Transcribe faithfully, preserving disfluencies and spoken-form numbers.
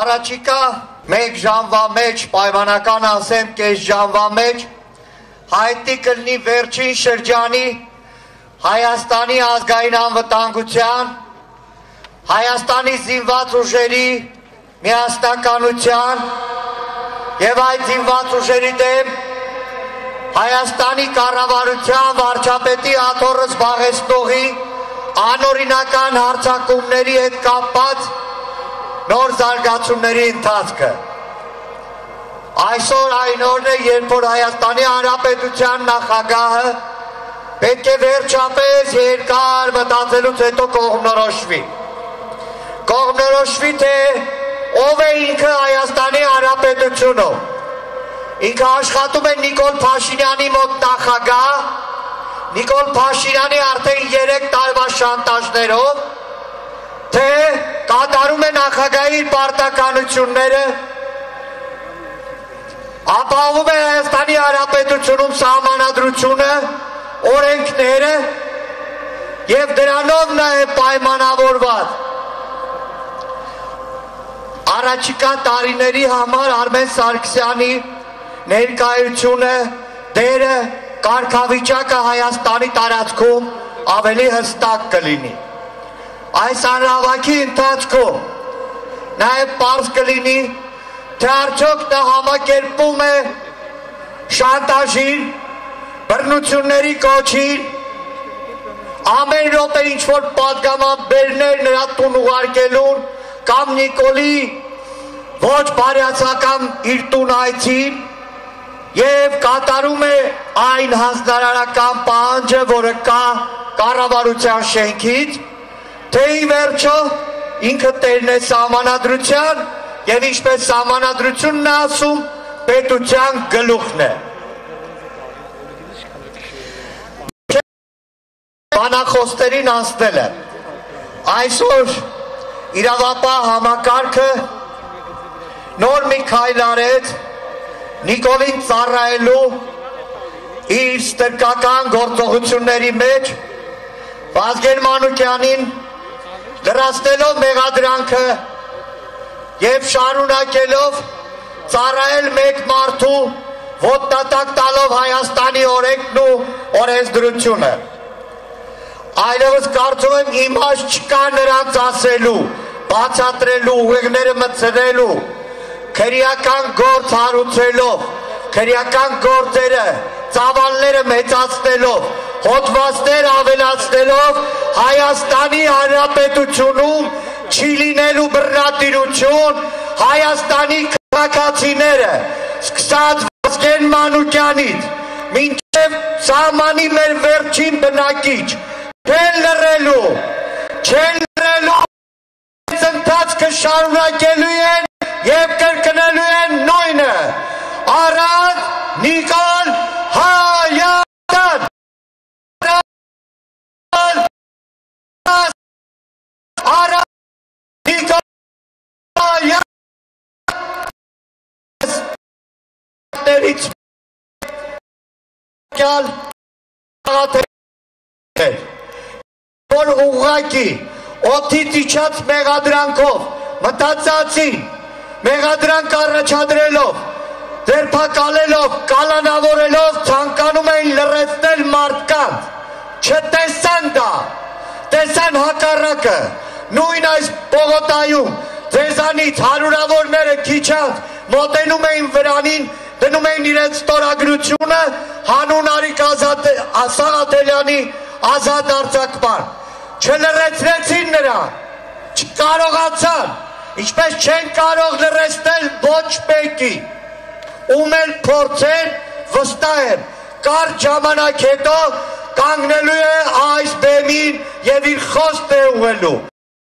Առաջիկա մեկ ժամվա մեջ, պայմանական ասեմ կես ժամվա մեջ, հայտնի կլինի վերջին շրջանի Հայաստանի ազգային անվտանգության, Հայաստանի զինված ուժերի միասնականության և այդ զինված ուժերի դեմ Հայաստանի կառավարության վարչապետի աթոռը զբաղեցնողի անօրինական հարձակումների հետ կապված նոր զարգացումների ընթացքը։ Այսօր այն օրն է, երբ որ Հայաստանի Հանրապետության նախագահը պետք է վերջապես երկար մտածելուց հետո կողմնորոշվի։ Կողմնորոշվի, թե ով է ինքը Հայաստանի Հանրապետությունում։ Ինքը աշխատում է Նիկոլ Փաշինյանի մոտ նախագահ, Նիկոլ Փաշինյանի արդեն երեք տարվա շանտաժներով, թե կատարում է նախագահի իր պարտականությունները, ապահովում է Հայաստանի Հանրապետությունում սահմանադրությունը, օրենքները և դրանով նա է պայմանավորված առաջիկա տարիների համար Արմեն Սարգսյանի ներկայությունը, դերը, կարգավիճակը Հայաստանի տարածքում ավելի հստակ կլինի։ Այս հանրահավաքի ընթացքում նաև պարզ կլինի, թե արդյոք նա համակերպում է շանտաժին, բռնությունների կոչին, ամեն րոպե ինչ-որ պատգամաբերներ նրա տուն ուղարկելուն կամ Նիկոլի ոչ բարյացակամ իր տուն այցին և կատարում է այն հանձնարարական պահանջը, որը կա կառավարության շենքից, թե ի վերջո ինքը տերն է սահմանադրության և ինչպես սահմանադրությունն է ասում, պետության գլուխն է։ Բանախոսներին անցնել է։ Այսօր իրավապահ համակարգը նոր մի քայլ արեց Նիկոլին ծառայելու իր ստրկական գործողությունների մեջ Վազգեն Մանուկյանին լրացնելով մեղադրանքը և շարունակելով ծառայել մեկ մարդու ոտնատակ տալով Հայաստանի օրենքն ու օրենսդրությունը։ Այլևս կարծում եմ իմաստ չկա նրանց ասելու, բացատրելու, ուղեղները մտցնելու, քրեական գործ հարուցելով, քրեական գործերը, ծավալները մեծացնելով, հոդվածներ ավելացնելով Հայաստանի Հանրապետությունում չի լինելու բռնատիրություն, Հայաստանի քաղաքացիները սկսած Վազգեն Մանուկյանից մինչև սահմանի մեր վերջին բնակիչ չեն լռելու, չեն լռելու, ընթացքը շարունակելու են և կրկնելու են նույնը, առանց Նիկոլ Հայաստան, առանց Նիկոլ Հայաստան, որ ուղղակի օդից իջած մեղադրանքով մտածածին մեղադրանք առաջադրելով, ձերբակալելով, կալանավորելով ցանկանում էին լռեցնել մարդկանց, չտեսան դա, տեսան հակառակը, նույն այս Պողոտայում ձեզանից հարյուրավորները քիչած մոտենում էին վրանին, դնում էին իրենց ստորագրությունը հանուն Արիկ Սաղաթելյանի ազատ արձակման, չլռեցրեցին նրան, չկարողացան, ինչպես չեն կարող լռեցնել ոչ մեկի, ում էլ փորձեն, վստահ եմ, կարճ ժամանակ հետո կանգնելու է այս բեմին և իր խոսքն է ուղղելու։